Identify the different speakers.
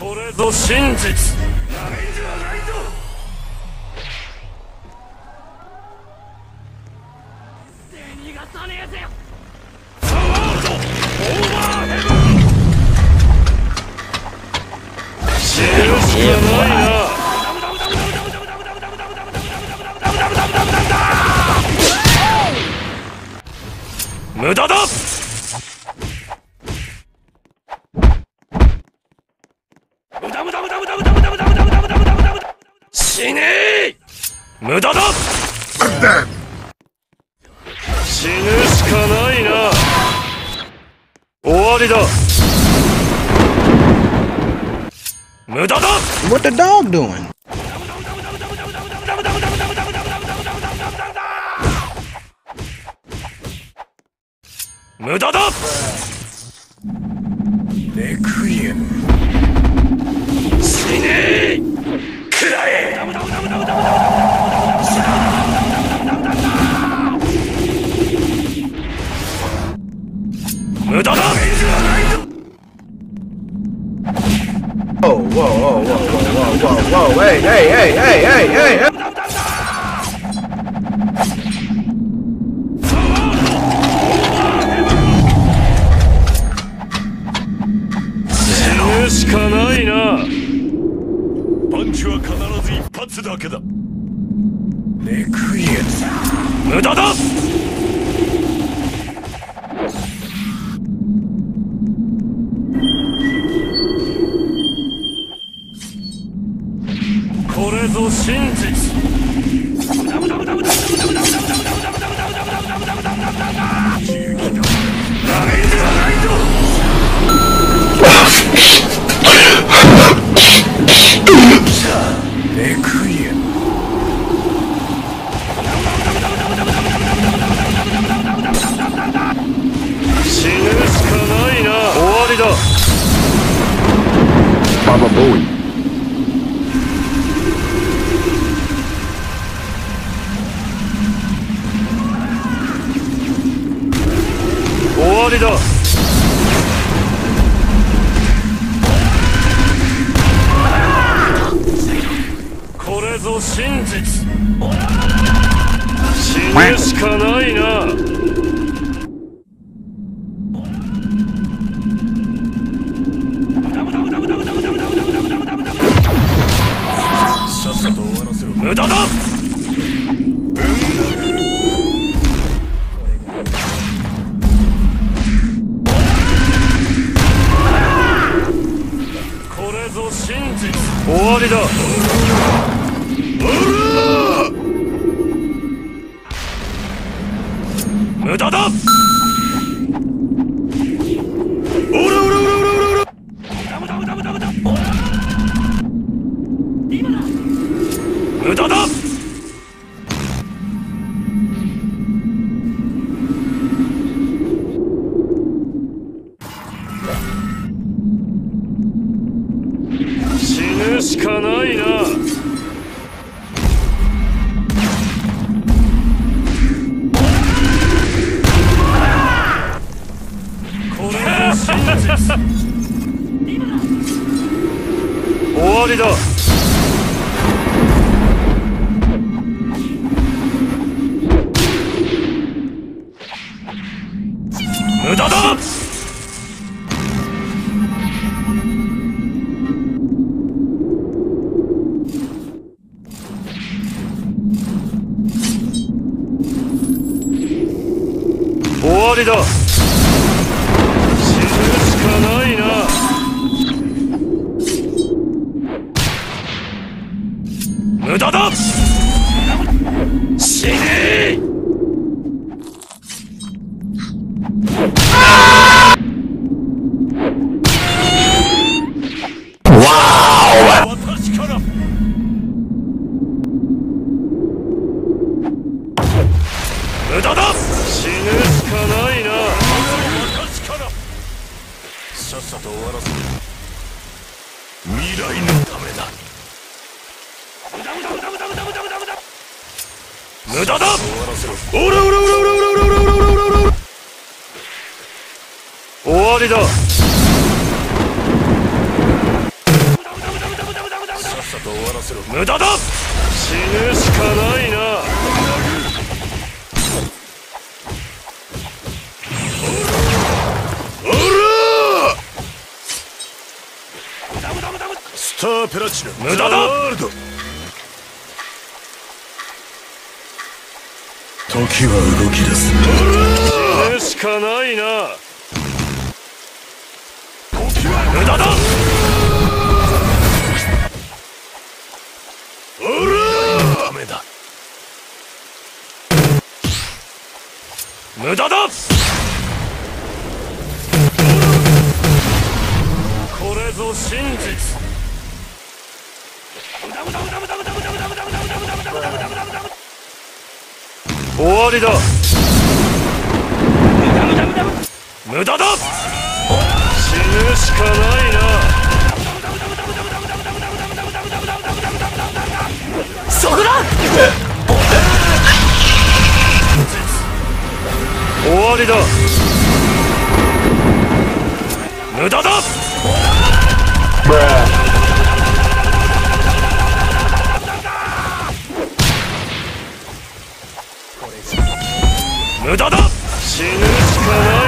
Speaker 1: これぞ真実。逃がさねえぜ。ザ・ワールド・オーバーヘブン。死ぬしかないな。無駄だ。死ねえ。無駄だ。死ぬしかないな。終わりだ。無駄だ。
Speaker 2: What the dog doing?
Speaker 1: 無駄だ。レクイエム。死ねえ。くらえ。無駄だ。
Speaker 2: Whoa, whoa, whoa, whoa, whoa, whoa, whoa, hey, hey, hey, hey, hey, hey, hey.
Speaker 1: 死ぬしかないな。パンチは必ず一発だけだ。レクイエム。無駄だ。これぞ真実。レクイエム。死ぬしかないな。終わりだ。
Speaker 3: ババボーイ。
Speaker 1: 終わりだ。これぞ真実。死ぬしかないな。さっさと終わらせろ。無駄だ。これぞ真実。終わりだ。無駄だ。おらおらおらおらおらおら。無駄だ。死ぬしかないな。これぞ真実。終わりだ。無駄だ。終わりだ。死ぬしかないな。無駄だ。死ねえ。私から。無駄だ。死ぬしかないな。私から。さっさと終わらせる。未来のためだ。無駄だ。おらおらおらおらおらおらおらおらおら。終わりだ。 と終わらせろ。無駄だ。死ぬしかないな。スターペラチナ無駄だ。
Speaker 3: 時は動き出す。
Speaker 1: 死ぬしかないな。無駄だ。ダメだ。無駄だ。これぞ真実。終わりだ。無駄だ。死ぬしかないな。
Speaker 4: そこだ。
Speaker 1: 終わりだ。無駄だ。無駄だ。死ぬしかない。